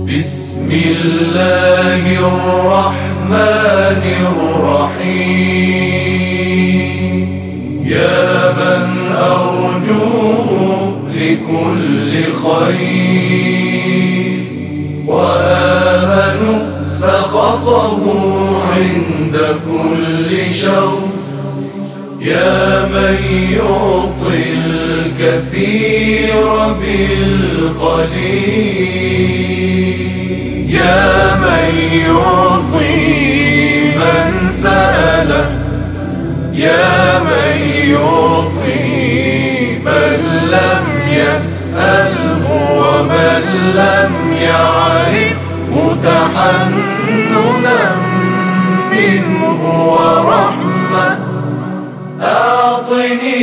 بسم الله الرحمن الرحيم. يا من أرجو لكل خير، وآمن سخطه عند كل شر. يا من يعطي الكثير بالقليل، يا من يعطي من سأله، يا من يعطي من لم يسأله ومن لم يعرفه تحننا منه ورحمة. أعطني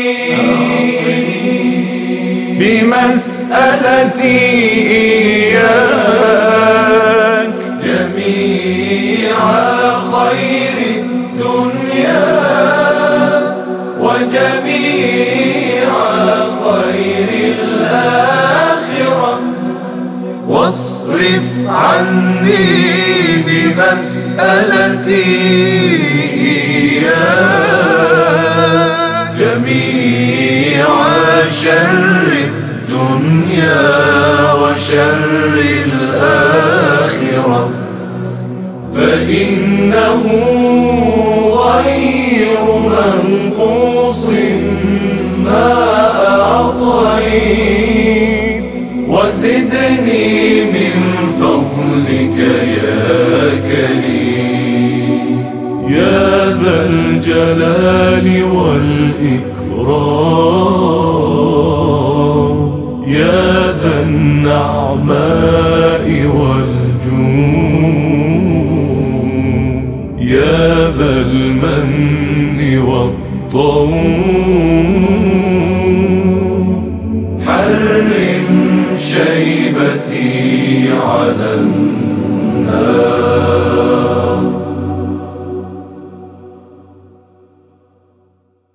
بمسألتي إياك جميع خير الدنيا وجميع خير الآخرة، واصرف عني بمسألتي إياك جميع شر الدنيا وشر الآخرة، فإنه غير منقوص ما أعطيت، وزدني من فضلك يا كريم. يا ذا الجلال والإكرام، يا ذا النعماء والجود، يا ذا المن والطول، حرم شيبتي على